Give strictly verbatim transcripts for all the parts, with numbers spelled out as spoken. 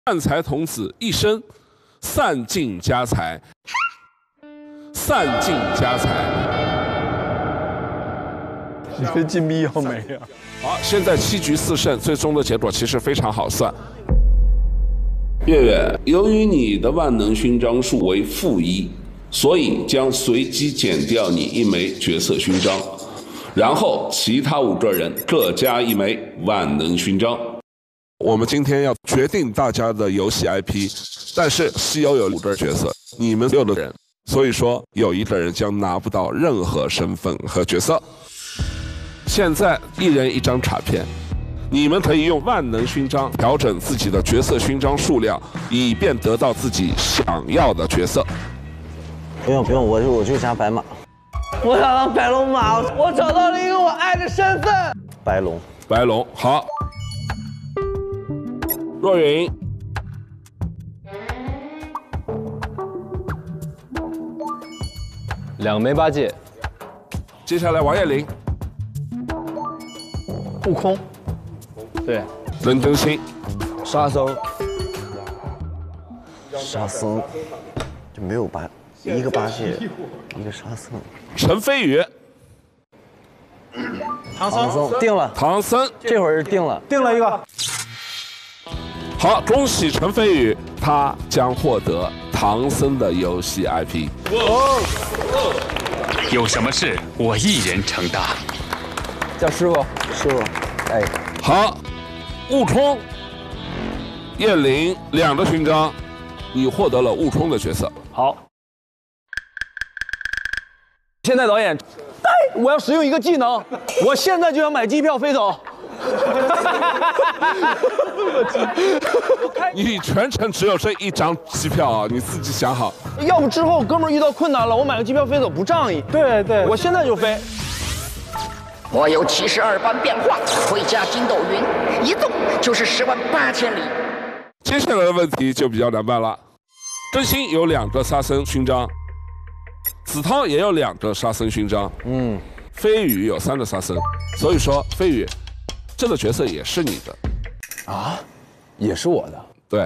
善财童子一生散尽家财，散尽家财。 你这金币要没啊！ 好，现在七局四胜，最终的结果其实非常好算。月月，由于你的万能勋章数为负一，所以将随机减掉你一枚角色勋章，然后其他五个人各加一枚万能勋章。我们今天要决定大家的游戏 I P， 但是西游有五个角色，你们六个人，所以说有一个人将拿不到任何身份和角色。现在一人一张卡片，你们可以用万能勋章调整自己的角色勋章数量，以便得到自己想要的角色。 不用不用，我就我就加白马。 我想当白龙马，我找到了一个我爱的身份。 白龙， 白龙，好。若云， 两枚八戒。 接下来王彦霖， 悟空，对， 任真心， 沙僧，沙僧就没有八，一个八戒，一个沙僧。 陈飞宇， 唐僧定了， 唐僧， 这会儿定了， 定了一个。 好，恭喜陈飞宇，他将获得唐僧的游戏 I P。 有什么事我一人承担。 叫师傅，师傅，哎， 好，悟空、彦霖两个勋章，你获得了悟空的角色。 好。现在导演，我要使用一个技能，我现在就要买机票飞走。 你全程只有这一张机票啊，你自己想好。 要不之后哥们儿遇到困难了，我买个机票飞走不仗义。对对，我现在就飞。 我有七十二般变化，会驾筋斗云，一动就是十万八千里。 接下来的问题就比较难办了。真心有两个沙僧勋章，子韬也有两个沙僧勋章，嗯，飞宇有三个沙僧，所以说飞宇这个角色也是你的。 啊，也是我的。 对。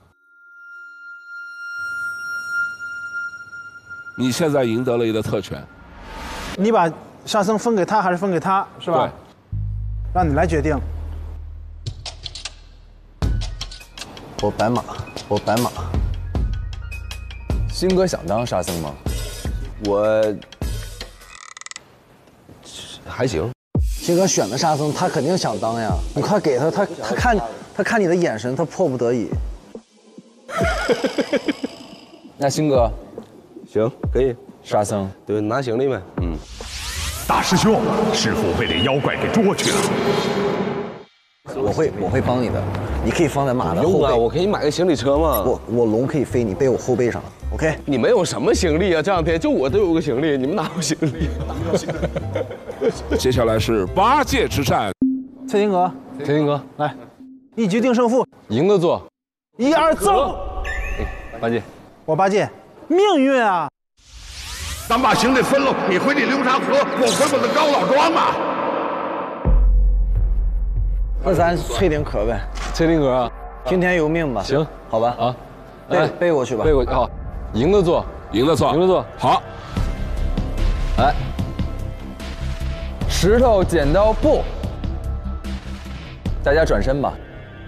你现在赢得了一个特权。 你把沙僧分给他还是分给他，是吧？ 对。 让你来决定。 我白马，我白马。 星哥想当沙僧吗？ 我还行。 星哥选的沙僧，他肯定想当呀。你快给他，他他看他看你的眼神，他迫不得已。 那星哥， 行，可以。 沙僧， 对，拿行李呗。嗯。 大师兄，师傅被那妖怪给捉去了。 我会我会帮你的，你可以放在马的后背。 啊，我可以买个行李车吗？ 我我龙可以飞，你背我后背上 ，OK？ 你们有什么行李啊？这两天就我都有个行李，你们哪有行李？ 接下来是八戒之战。 蔡金阁， 蔡金阁， 来，一局定胜负， 赢的做。 一二走。 八戒， 我八戒，命运啊！ 咱把行李分了，你回你流沙河，我回我的高老庄啊。 那咱淬点壳呗。 淬点壳啊， 听天由命吧。 行， 好吧。 啊， 背背过去吧。 背过去。好，赢的做， 赢的做， 赢的做。 好。 来，石头剪刀布，大家转身吧。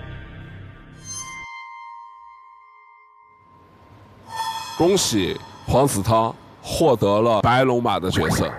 恭喜黄子韬获得了白龙马的角色。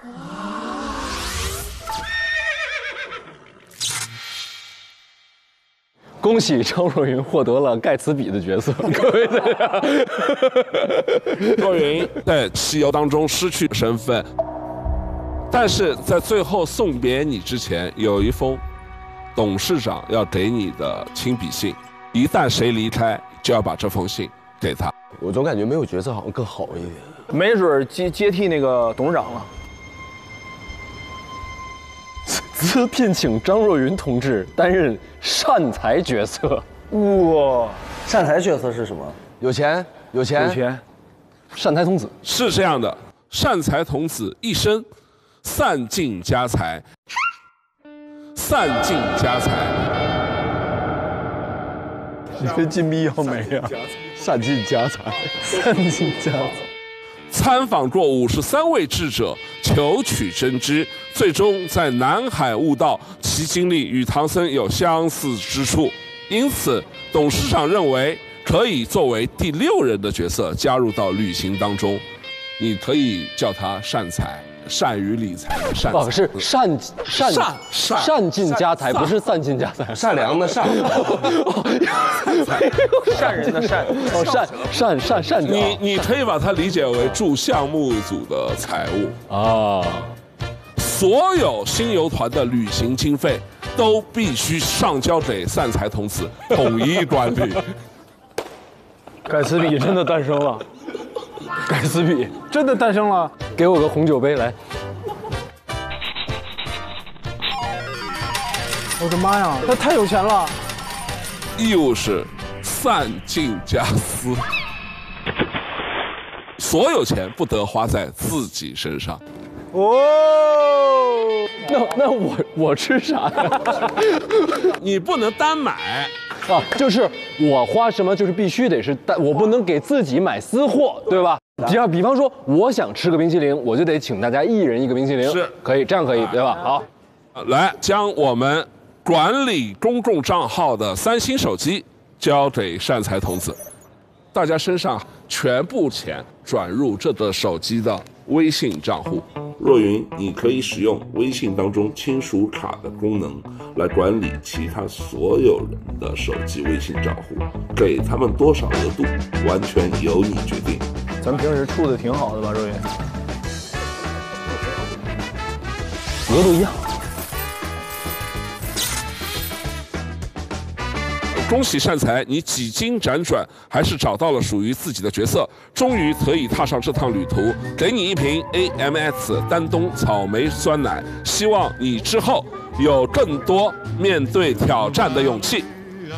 恭喜张若昀获得了盖茨比的角色。各位大家， 若昀在西游当中失去身份，但是在最后送别你之前，有一封董事长要给你的亲笔信，一旦谁离开，就要把这封信给他。 我总感觉没有角色好像更好一点， 没准接接替那个董事长了。兹聘请张若昀同志担任善财角色。哇， 善财角色是什么？ 有钱，有钱， 有钱。善财童子是这样的，善财童子一生散尽家财，散尽家财。 你这金币要没呀？善尽家财，善尽家财。 参访过五十三位智者，求取真知，最终在南海悟道，其经历与唐僧有相似之处，因此董事长认为可以作为第六人的角色加入到旅行当中。你可以叫他善财，善于理财的善财。 哦，是善善善善善尽家财，不是散尽家财。 善良的善， 善人的善，哦，善善善善的。 你你可以把它理解为助项目组的财务啊。 所有新游团的旅行经费都必须上交给善财童子统一管理。 盖茨比真的诞生了，盖茨比真的诞生了。 给我个红酒杯来。 我的妈呀，他太有钱了。 义务是散尽家私，所有钱不得花在自己身上。 哦， 那那我我吃啥呀？ 你不能单买啊，就是我花什么就是必须得是单，我不能给自己买私货，对吧？比方比方说，我想吃个冰淇淋，我就得请大家一人一个冰淇淋， 是可以这样可以对吧？好， 来将我们管理公众账号的三星手机交给善财童子，大家身上全部钱转入这个手机的微信账户。若云，你可以使用微信当中亲属卡的功能来管理其他所有人的手机微信账户，给他们多少额度，完全由你决定。 咱平时处的挺好的吧，若云？额度一样。 恭喜善财，你几经辗转，还是找到了属于自己的角色，终于可以踏上这趟旅途。给你一瓶 A M X 丹东草莓酸奶，希望你之后有更多面对挑战的勇气。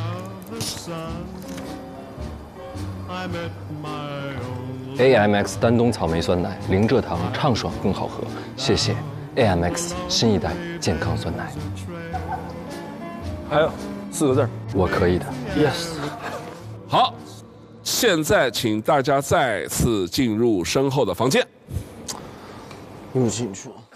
A M X 丹东草莓酸奶，零蔗糖，畅爽更好喝。谢谢 A M X 新一代健康酸奶。 还有四个字， 我可以的。 Yes。 好，现在请大家再次进入身后的房间。 又进去了。